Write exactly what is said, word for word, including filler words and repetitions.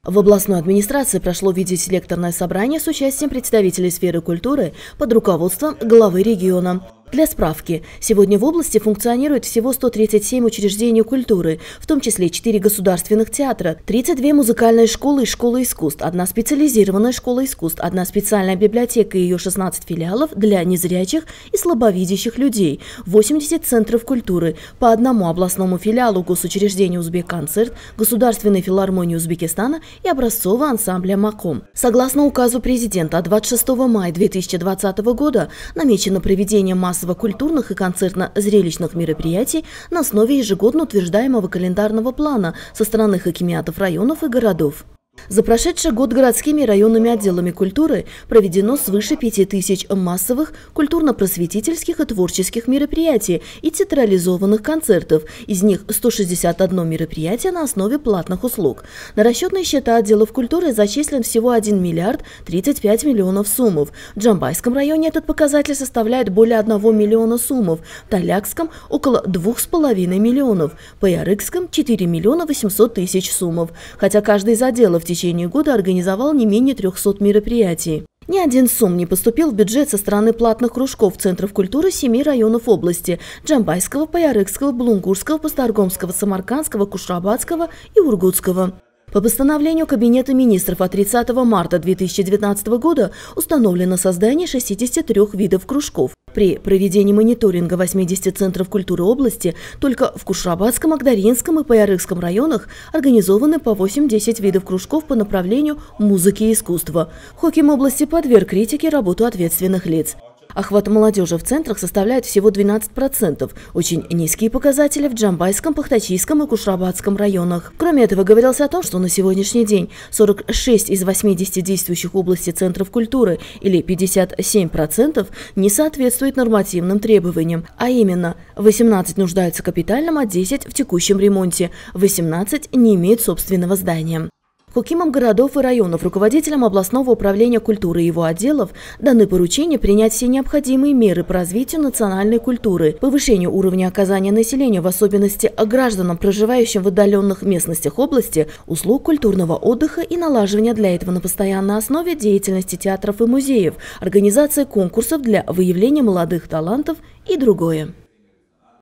В областной администрации прошло видеоселекторное собрание с участием представителей сферы культуры под руководством главы региона. Для справки, сегодня в области функционирует всего сто тридцать семь учреждений культуры, в том числе четыре государственных театра, тридцать две музыкальные школы и школы искусств, одна специализированная школа искусств, одна специальная библиотека и ее шестнадцать филиалов для незрячих и слабовидящих людей, восемьдесят центров культуры, по одному областному филиалу госучреждения «Узбекконцерт», Государственной филармонии Узбекистана и образцового ансамбля «Маком». Согласно указу президента от двадцать шестого мая две тысячи двадцатого года намечено проведение массовых культурных и концертно-зрелищных мероприятий на основе ежегодно утверждаемого календарного плана со стороны хакимиатов районов и городов. За прошедший год городскими и районными отделами культуры проведено свыше пяти тысяч массовых культурно-просветительских и творческих мероприятий и театрализованных концертов, из них сто шестьдесят одно мероприятие на основе платных услуг. На расчетные счета отделов культуры зачислен всего один миллиард тридцать пять миллионов суммов. В Джамбайском районе этот показатель составляет более одного миллиона суммов, в Талякском – около двух с половиной миллионов, в Паярыкском – четыре миллиона восемьсот тысяч суммов, хотя каждый из отделов в течение года организовал не менее трехсот мероприятий. Ни один сум не поступил в бюджет со стороны платных кружков центров культуры семи районов области – Джамбайского, Паярыкского, Булунгурского, Пастаргомского, Самаркандского, Кушрабадского и Ургутского. По постановлению Кабинета министров от тридцатого марта две тысячи девятнадцатого года установлено создание шестидесяти трёх видов кружков. При проведении мониторинга восьмидесяти центров культуры области только в Кушрабадском, Агдаринском и Паярыкском районах организованы по восемь-десять видов кружков по направлению музыки и искусства. Хоким области подверг критике работу ответственных лиц. Охват молодежи в центрах составляет всего двенадцать процентов, очень низкие показатели в Джамбайском, Пахтачийском и Кушрабадском районах. Кроме этого, говорилось о том, что на сегодняшний день сорок шесть из восьмидесяти действующих в области центров культуры, или пятьдесят семь процентов, не соответствует нормативным требованиям, а именно восемнадцать нуждаются в капитальном, а десять в текущем ремонте, восемнадцать не имеют собственного здания. Хокимам городов и районов, руководителям областного управления культуры и его отделов даны поручения принять все необходимые меры по развитию национальной культуры, повышению уровня оказания населению, в особенности гражданам, проживающим в отдаленных местностях области, услуг культурного отдыха и налаживания для этого на постоянной основе деятельности театров и музеев, организации конкурсов для выявления молодых талантов и другое.